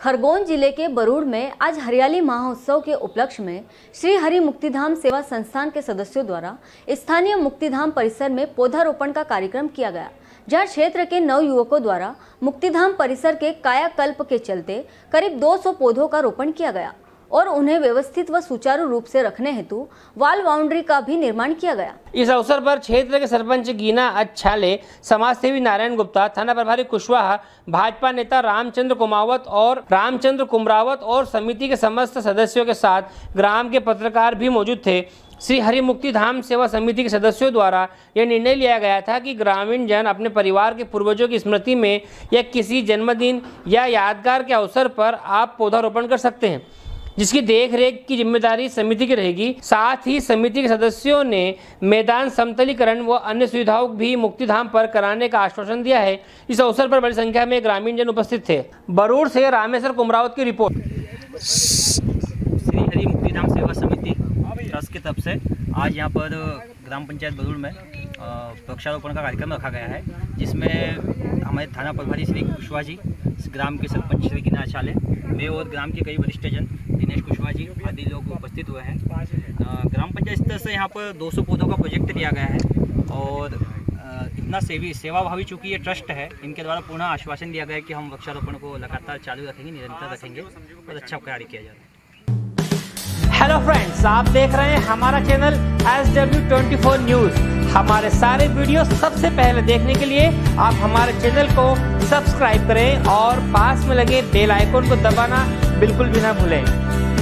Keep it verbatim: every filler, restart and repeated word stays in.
खरगोन जिले के बरूड़ में आज हरियाली महोत्सव के उपलक्ष्य में श्री हरि मुक्तिधाम सेवा संस्थान के सदस्यों द्वारा स्थानीय मुक्तिधाम परिसर में पौधारोपण का कार्यक्रम किया गया, जहां क्षेत्र के नव युवकों द्वारा मुक्तिधाम परिसर के कायाकल्प के चलते करीब दो सौ पौधों का रोपण किया गया और उन्हें व्यवस्थित व सुचारू रूप से रखने हेतु वॉल बाउंड्री का भी निर्माण किया गया। इस अवसर पर क्षेत्र के सरपंच गीना अच्छाले, समाजसेवी नारायण गुप्ता, थाना प्रभारी कुशवाहा, भाजपा नेता रामचंद्र कुमावत और रामचंद्र कुमरावत और समिति के समस्त सदस्यों के साथ ग्राम के पत्रकार भी मौजूद थे। श्री हरि मुक्तिधाम सेवा समिति के सदस्यों द्वारा यह निर्णय लिया गया था कि ग्रामीण जन अपने परिवार के पूर्वजों की स्मृति में या किसी जन्मदिन या यादगार के अवसर पर आप पौधारोपण कर सकते हैं, जिसकी देख रेख की जिम्मेदारी समिति की रहेगी। साथ ही समिति के सदस्यों ने मैदान समतलीकरण व अन्य सुविधाओं भी मुक्तिधाम पर कराने का आश्वासन दिया है। इस अवसर पर बड़ी संख्या में ग्रामीण जन उपस्थित थे। बरूड़ से रामेश्वर कुमरावत की रिपोर्ट। श्री हरि मुक्तिधाम सेवा समिति ट्रस्ट की तरफ से आज यहाँ पर ग्राम पंचायत बरूड़ में वृक्षारोपण का कार्यक्रम रखा गया है, जिसमें हमारे थाना प्रभारी श्री कुशवाहा जी, ग्राम के सरपंच श्री गीना अच्छाले, मैं और ग्राम के कई वरिष्ठ जन दिनेश कुशवाहा जी आदि लोग उपस्थित हुए हैं। ग्राम पंचायत स्तर से यहाँ पर दो सौ पौधों का प्रोजेक्ट लिया गया है और इतना सेवी सेवा भावी चूँकि ये ट्रस्ट है, इनके द्वारा पूर्ण आश्वासन दिया गया है कि हम वृक्षारोपण को लगातार चालू रखेंगे, निरंतर रखेंगे और अच्छा कार्य किया जाएगा। हेलो फ्रेंड्स, आप देख रहे हैं हमारा channel S W twenty four news. हमारे सारे वीडियो सबसे पहले देखने के लिए आप हमारे चैनल को सब्सक्राइब करें और पास में लगे बेल आइकन को दबाना बिल्कुल भी ना भूलें।